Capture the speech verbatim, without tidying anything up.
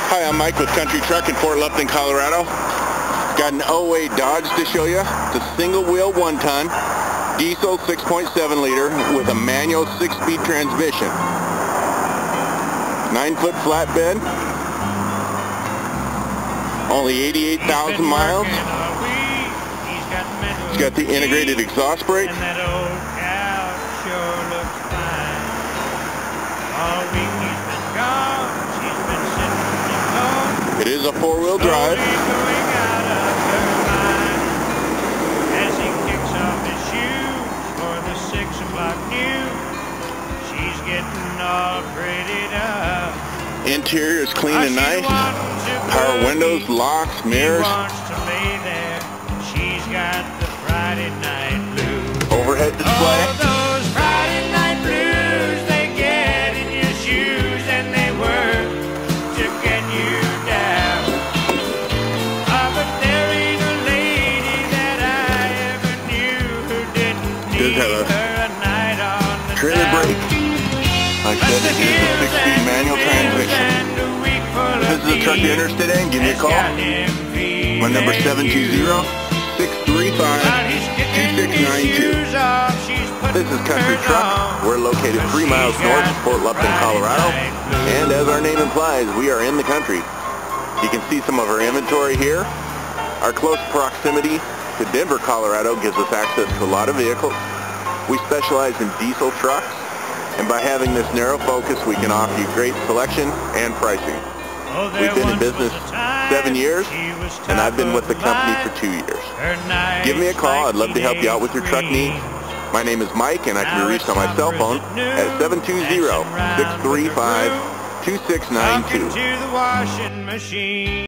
Hi, I'm Mike with Country Truck in Fort Lupton, Colorado. Got an oh eight Dodge to show you. It's a single wheel one ton, diesel six point seven liter with a manual six speed transmission. nine foot flatbed. Only eighty-eight thousand miles. It's got the integrated exhaust brake. It is a four-wheel drive. As he kicks off his shoes for the six o'clock news, she's getting all prettied up. Interior is clean and nice. Power windows, locks, mirrors. She's got the Friday night blues. Overhead display. Oh, those Friday night blues, they get in your shoes and they work to get you down. Oh, but there ain't a lady that I ever knew who didn't need Does have a her a night on the trailer town. brake. Like I said, it is a six speed manual transmission. If this is a truck you're interested in, give me a call. My number is seven two zero, six three five, two six nine two. This is Country Truck. We're located three miles north of Fort Lupton, Colorado. And as our name implies, we are in the country. You can see some of our inventory here. Our close proximity to Denver, Colorado gives us access to a lot of vehicles. We specialize in diesel trucks. And by having this narrow focus, we can offer you great selection and pricing. We've been in business seven years, and I've been with the company for two years. Give me a call. I'd love to help you out with your truck needs. My name is Mike, and I can be reached on my cell phone at seven two zero, six three five, two six nine two.